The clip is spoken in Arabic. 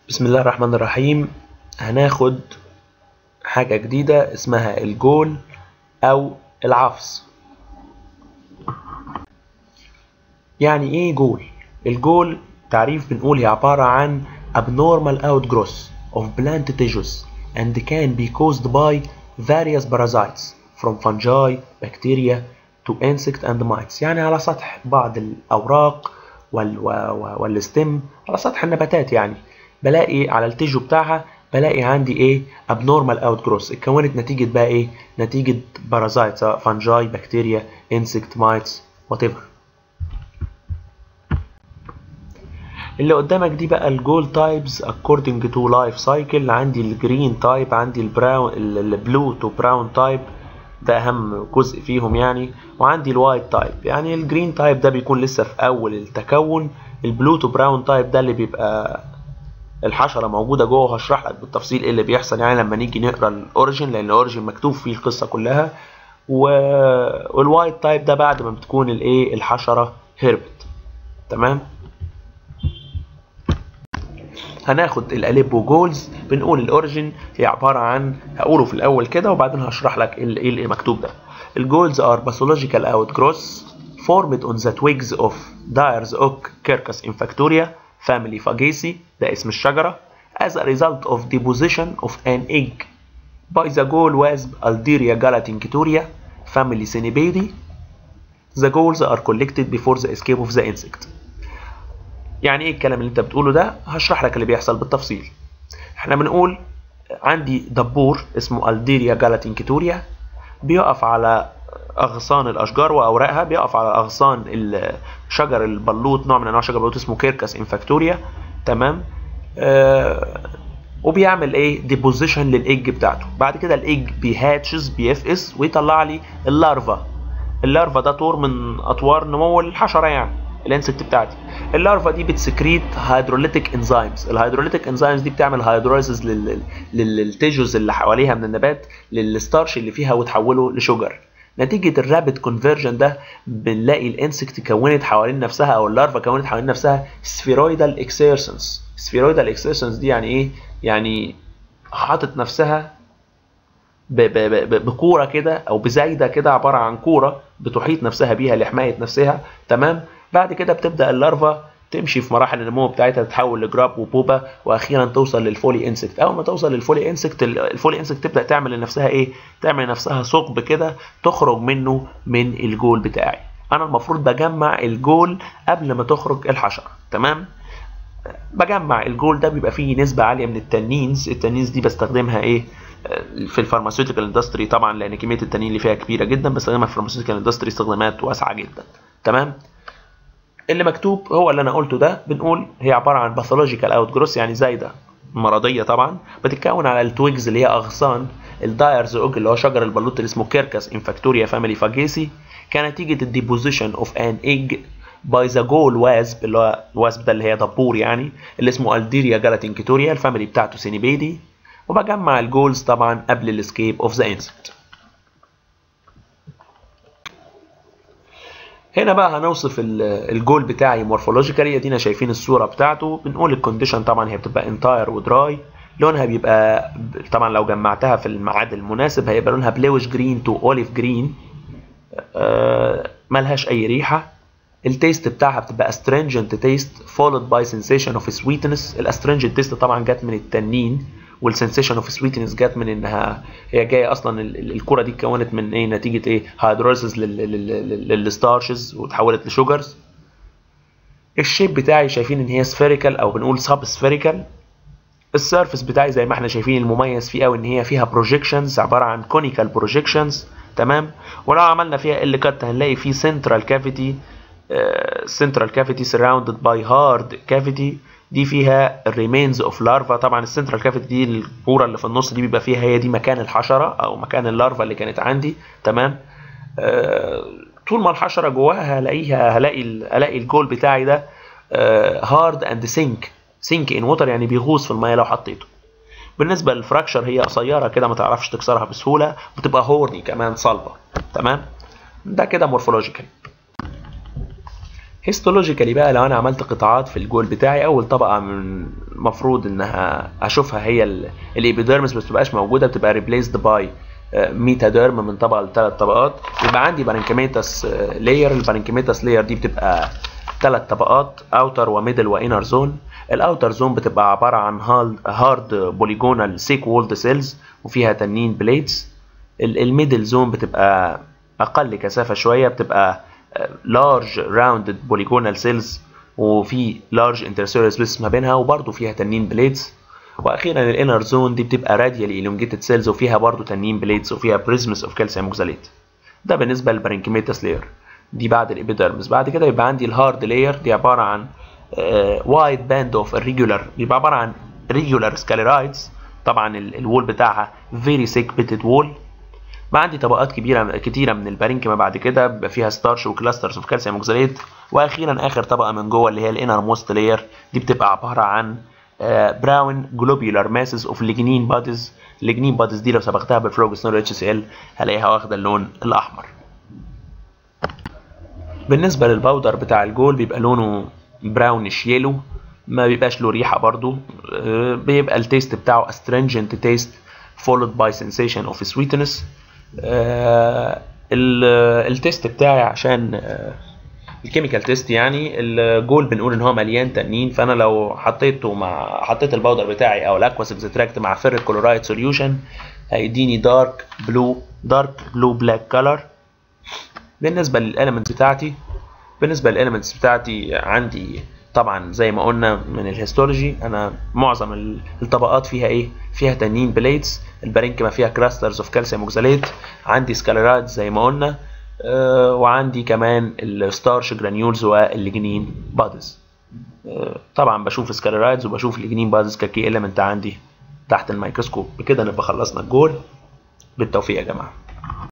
بسم الله الرحمن الرحيم. هناخد حاجة جديدة اسمها الجول أو العفص. يعني إيه جول؟ الجول تعريف بنقول هي عبارة عن abnormal outgrowth of plant tissues and can be caused by various parasites from fungi, bacteria to insect and mites. يعني على سطح بعض الأوراق والستم، على سطح النباتات يعني بلاقي على التيجو بتاعها بلاقي عندي ايه abnormal outgrowth اتكونت نتيجة بقى ايه، نتيجة بارازايت سواء فانجاي بكتيريا انسكت مايتس whatever. اللي قدامك دي بقى الجول تايبز according to life cycle. عندي الجرين تايب، عندي البراون البلو تو براون تايب، ده اهم جزء فيهم يعني، وعندي الوايت تايب. يعني الجرين تايب ده بيكون لسه في اول التكون، البلو تو براون تايب ده اللي بيبقى الحشره موجوده جوه. هشرح لك بالتفصيل ايه اللي بيحصل يعني لما نيجي نقرا الاوريجين، لان الاوريجين مكتوب فيه القصه كلها. والوايت تايب ده بعد ما بتكون الايه الحشره هربت. تمام. هناخد الاليبو جولز. بنقول الاوريجين هي عباره عن، هقوله في الاول كده وبعدين هشرح لك ايه اللي مكتوب ده. الجولز are pathological outgrowths formed on the twigs of Dyer's oak Quercus infectoria family Fagaceae، ده اسم الشجرة، as a result of deposition of an egg by the gall wasp Alderia galatinctoria family Cynipeidae. The galls are collected before the escape of the insect. يعني ايه الكلام اللي انت بتقوله ده؟ هشرح لك اللي بيحصل بالتفصيل. احنا بنقول عندي دبور اسمه Alderia galatinctoria بيقف على اغصان الاشجار واوراقها، بيقف على اغصان شجر البلوط، نوع من انواع شجر البلوط اسمه كيركس انفاكتوريا. تمام. وبيعمل ايه ديبوزيشن للايج بتاعته. بعد كده الايج بيهاتشز بيفقس ويطلع لي اللارفا. اللارفا ده طور من اطوار نمو الحشره يعني الانسكت بتاعتي. اللارفا دي بتسكريت هيدروليتيك انزيمز. الهيدروليتيك انزيمز دي بتعمل هيدروليسيس للتيجوز اللي حواليها من النبات للستارش اللي فيها وتحوله لشجر. نتيجة الرابid كونفرجن ده بنلاقي الانسكت كونت حوالين نفسها او اللارفا كونت حوالين نفسها سفيرويدال اكسيرسنس. سفيرويدال اكسيرسنس دي يعني ايه؟ يعني حاطت نفسها بكورة كده او بزايدة كده، عبارة عن كورة بتحيط نفسها بيها لحماية نفسها. تمام. بعد كده بتبدأ اللارفا تمشي في مراحل النمو بتاعتها، تتحول لجراب وبوبا واخيرا توصل للفولي انسكت. اول ما توصل للفولي انسكت، الفولي انسكت تبدا تعمل لنفسها ايه؟ تعمل لنفسها ثقب كده تخرج منه من الجول بتاعي. انا المفروض بجمع الجول قبل ما تخرج الحشره. تمام. بجمع الجول ده بيبقى فيه نسبه عاليه من التانينز. التانينز دي بستخدمها ايه في الفارماسيوتيكال اندستري طبعا، لان كميه التانين اللي فيها كبيره جدا، بستخدمها في الفارماسيوتيكال اندستري استخدامات واسعه جدا. تمام. اللي مكتوب هو اللي انا قلته ده. بنقول هي عباره عن باثولوجيكال اوتجروس، يعني زايده مرضيه طبعا، بتتكون على التويجز اللي هي اغصان الدايرز اوك اللي هو شجر البلوط اللي اسمه كيركس انفاكتوريا فاميلي فاجيسي، كنتيجه الديبوزيشن اوف ان ايج باي ذا جول واسب، اللي هو الواسب ده اللي هي دبور يعني، اللي اسمه الديريا جالاتينكتوريا الفاميلي بتاعته سينيبيدي. وبجمع الجولز طبعا قبل الاسكيب اوف ذا انسكت. هنا بقى هنوصف الجول بتاعي مورفولوجيكالي. ادينا شايفين الصوره بتاعته. بنقول الكونديشن طبعا هي بتبقى انتاير ودراي، لونها بيبقى طبعا لو جمعتها في الميعاد المناسب هيبقى لونها بلوش جرين تو اوليف جرين، ملهاش اي ريحه. التيست بتاعها بتبقى astringent taste followed by sensation of sweetness. الاسترنجنت تيست طبعا جت من التنين، والسنسيشن اوف سويتنس جت من انها هي جايه اصلا الكره دي اتكونت من ايه؟ نتيجه ايه؟ هيدروليسيس للستارشز وتحولت لشوجرز. الشيب بتاعي شايفين ان هي سفيريكال او بنقول سب سفيريكال. السيرفيس بتاعي زي ما احنا شايفين المميز فيه قوي ان هي فيها بروجيكشنز، عباره عن كونيكال بروجيكشنز. تمام. ولو عملنا فيها ال كات هنلاقي فيه سنترال كافيتي، سنترال كافيتي سراوندد باي هارد كافيتي، دي فيها الريمينز اوف لارفا. طبعا السنترال كافيتي دي الكوره اللي في النص دي بيبقى فيها هي دي مكان الحشره او مكان اللارفا اللي كانت عندي. تمام. طول ما الحشره جواها هلاقي الجول بتاعي ده هارد اند سينك ان ووتر، يعني بيغوص في الميه لو حطيته. بالنسبه للفراكشر هي قصيره كده ما تعرفش تكسرها بسهوله، بتبقى هورني كمان صلبه. تمام. ده كده مورفولوجيكال. هيستولوجيكالي بقى لو انا عملت قطاعات في الجول بتاعي، اول طبقه من المفروض انها اشوفها هي الابيديرمس، بس متبقاش موجوده، بتبقى ريبليسد باي ميتاديرم من طبقه لثلاث طبقات. يبقى عندي بارنكيميتاس لاير. البارنكيميتاس لاير دي بتبقى ثلاث طبقات، اوتر وميدل وانر زون. الاوتر زون بتبقى عباره عن هارد بوليجونال سيك وولد سيلز وفيها تنين بليتس. الميدل زون بتبقى اقل كثافه شويه، بتبقى large rounded polygonal cells وفي large intercellular space ما بينها وبرضه فيها تنين بليتس. واخيرا الانر زون دي بتبقى radially elongated cells وفيها برضه تنين بليتس وفيها prisms of calcium oxalate. ده بالنسبه للبارنكيميتاس لاير دي بعد الابيديرمس. بعد كده يبقى عندي الهارد لاير، دي عباره عن wide band of irregular، بيبقى عباره عن regular sclerites. طبعا الوول بتاعها very thick pitted wall. ما عندي طبقات كتيره من البارينكيما بعد كده بيبقى فيها ستارش وكلاسترز اوف كالسيوم اوكساليت. واخيرا اخر طبقه من جوه اللي هي الانر موست لاير، دي بتبقى عباره عن براون جلوبيولار ماسز اوف ليجنين باديز. الليجنين باديز دي لو صبغتها بالفلوجستنول اتش سي ال هلاقيها واخده اللون الاحمر. بالنسبه للباودر بتاع الجول بيبقى لونه براونش يلو، ما بيبقاش له ريحه برضو. بيبقى التيست بتاعه astringent taste followed by sensation of sweetness. التيست بتاعي عشان الكيميكال تيست، يعني الجول بنقول ان هو مليان تنين، فانا لو حطيت الباودر بتاعي او الاكواس اكستراكت مع فيريك كلورايد سوليوشن هيديني دارك بلو بلاك كلر. بالنسبه للاليمنتس بتاعتي عندي طبعا زي ما قلنا من الهيستولوجي، انا معظم الطبقات فيها تنين بليتس. البارينكيما فيها كلاسترز اوف كالسيوم اوكساليت. عندي سكاليرات زي ما قلنا، وعندي كمان الستارش جرانيولز والليجنين بادز. طبعا بشوف سكاليرايدز وبشوف الليجنين بادز ككي اليمنت عندي تحت الميكروسكوب. بكده نبقى خلصنا الجول. بالتوفيق يا جماعه.